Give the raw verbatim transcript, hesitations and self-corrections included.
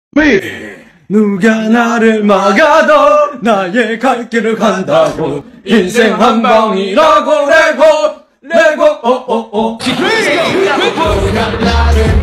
왜? 누가 나를 막아도 나의 갈 길을 간다고 인생 한 방이라고 레고 레고 오오오 누가 나를